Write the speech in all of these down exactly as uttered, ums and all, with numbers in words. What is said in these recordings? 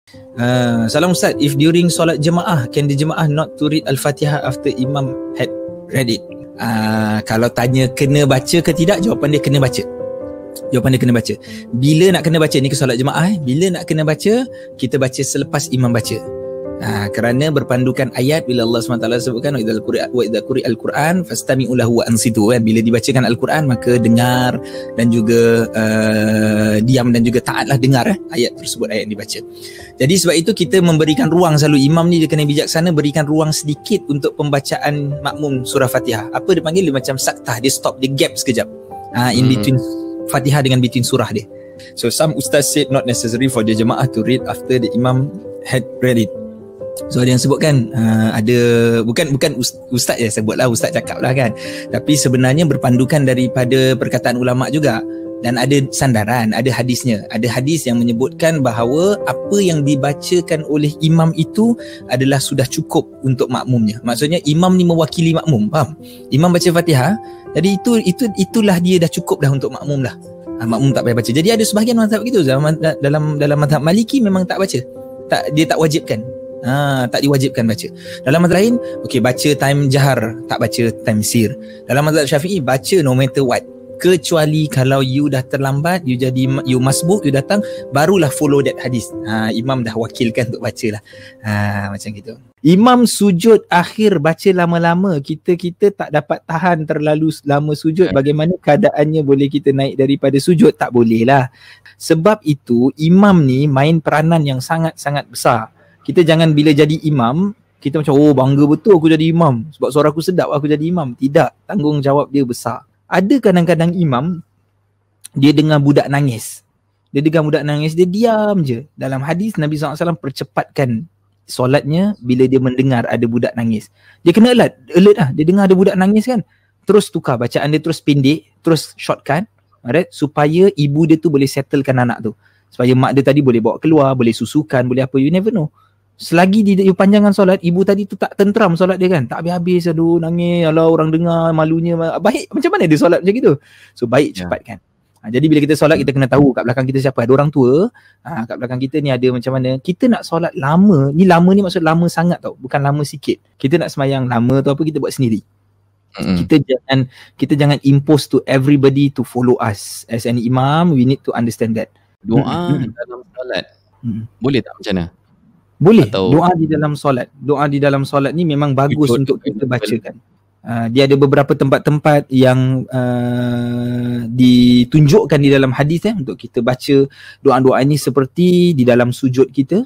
Uh, salam Ustaz, if during solat jemaah, can the jemaah not to read Al-Fatihah after Imam had read it? Uh, kalau tanya kena baca ke tidak, jawapan dia kena baca. Jawapan dia kena baca. Bila nak kena baca ni ke solat jemaah, eh? Bila nak kena baca, kita baca selepas imam baca. Ha, kerana berpandukan ayat bila Allah subhanahu wa taala sebutkan wa idzal quri'a wa idza quri'al Quran fastami'u lahu wa ansitu, kan? Bila dibacakan Al-Quran maka dengar dan juga uh, diam dan juga taatlah dengar eh, ayat tersebut, ayat yang dibaca. Jadi sebab itu kita memberikan ruang, selalu imam ni dia kena bijaksana, berikan ruang sedikit untuk pembacaan makmum surah Fatihah. Apa dia panggil, dia macam saktah, dia stop, dia gap sekejap. Ha, in between hmm. Fatihah dengan between surah dia. So some ustaz said not necessary for the jemaah to read after the imam had read it. So ada yang sebutkan uh, ada bukan bukan ustaz je sebutlah, ustaz cakap lah kan, tapi sebenarnya berpandukan daripada perkataan ulama juga, dan ada sandaran, ada hadisnya. Ada hadis yang menyebutkan bahawa apa yang dibacakan oleh imam itu adalah sudah cukup untuk makmumnya. Maksudnya imam ni mewakili makmum, faham? Imam baca Fatihah, jadi itu itu itulah dia dah cukup dah untuk makmum lah. Ha, makmum tak payah baca. Jadi ada sebahagian mazhab begitu, dalam dalam dalam mazhab Maliki memang tak baca. Tak, dia tak wajibkan. Ha, tak diwajibkan baca. Dalam mazhab lain, okey, baca time jahar, tak baca time sir. Dalam mazhab Syafi'i, baca no matter what, kecuali kalau you dah terlambat, you jadi you masbuk, you datang, barulah follow that hadis. Ha, imam dah wakilkan untuk baca lah. Ha, macam gitu. Imam sujud akhir baca lama-lama, kita kita tak dapat tahan terlalu lama sujud, bagaimana keadaannya, boleh kita naik daripada sujud? Tak boleh lah. Sebab itu imam ni main peranan yang sangat-sangat besar. Kita jangan bila jadi imam, kita macam, oh bangga betul aku jadi imam, sebab suara aku sedap aku jadi imam. Tidak, tanggungjawab dia besar. Ada kadang-kadang imam, dia dengar budak nangis. Dia dengar budak nangis, dia diam je. Dalam hadis Nabi sallallahu alaihi wasallam percepatkan solatnya bila dia mendengar ada budak nangis. Dia kena alert, alert lah. Dia dengar ada budak nangis kan, terus tukar bacaan dia, terus pendek, terus shortkan, alright, supaya ibu dia tu boleh settlekan anak tu. Supaya mak dia tadi boleh bawa keluar, boleh susukan, boleh apa, you never know. Selagi di, di panjangan solat, ibu tadi tu tak tentram solat dia kan, tak habis-habis, aduh nangis, alah orang dengar malunya, baik, macam mana dia solat macam gitu? So baik yeah. cepatkan. Ha, jadi bila kita solat, kita kena tahu kat belakang kita siapa. Ada orang tua, ha, kat belakang kita ni ada macam mana. Kita nak solat lama, ni lama ni maksud lama sangat tau, bukan lama sikit. Kita nak semayang lama tu apa, kita buat sendiri. Mm-hmm. Kita jangan kita jangan impose to everybody to follow us. As an imam, we need to understand that. Doa mm-hmm. dalam solat mm-hmm. boleh tak macam mana? Boleh. Atau doa di dalam solat. Doa di dalam solat ni memang bagus betul, untuk kita bacakan. Uh, dia ada beberapa tempat-tempat yang uh, ditunjukkan di dalam hadis eh, untuk kita baca doa-doa ini seperti di dalam sujud kita.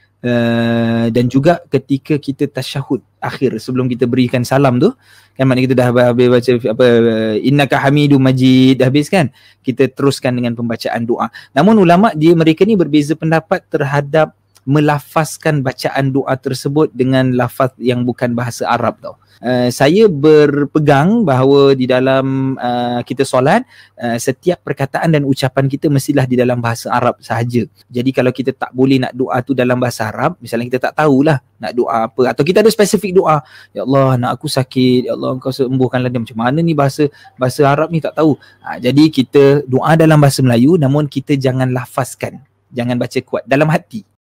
Uh, dan juga ketika kita tasyahud akhir sebelum kita berikan salam tu, kan maknanya kita dah habis baca apa, innaka hamidum majid, dah habis kan, kita teruskan dengan pembacaan doa. Namun ulama dia mereka ni berbeza pendapat terhadap melafazkan bacaan doa tersebut dengan lafaz yang bukan bahasa Arab tau. Uh, saya berpegang bahawa di dalam uh, kita solat, uh, setiap perkataan dan ucapan kita mestilah di dalam bahasa Arab sahaja. Jadi kalau kita tak boleh nak doa tu dalam bahasa Arab, misalnya kita tak tahulah nak doa apa, atau kita ada spesifik doa, ya Allah nak aku sakit, ya Allah engkau sembuhkanlah dia, macam mana ni bahasa bahasa Arab ni tak tahu. Uh, jadi kita doa dalam bahasa Melayu, namun kita jangan lafazkan, jangan baca kuat dalam hati.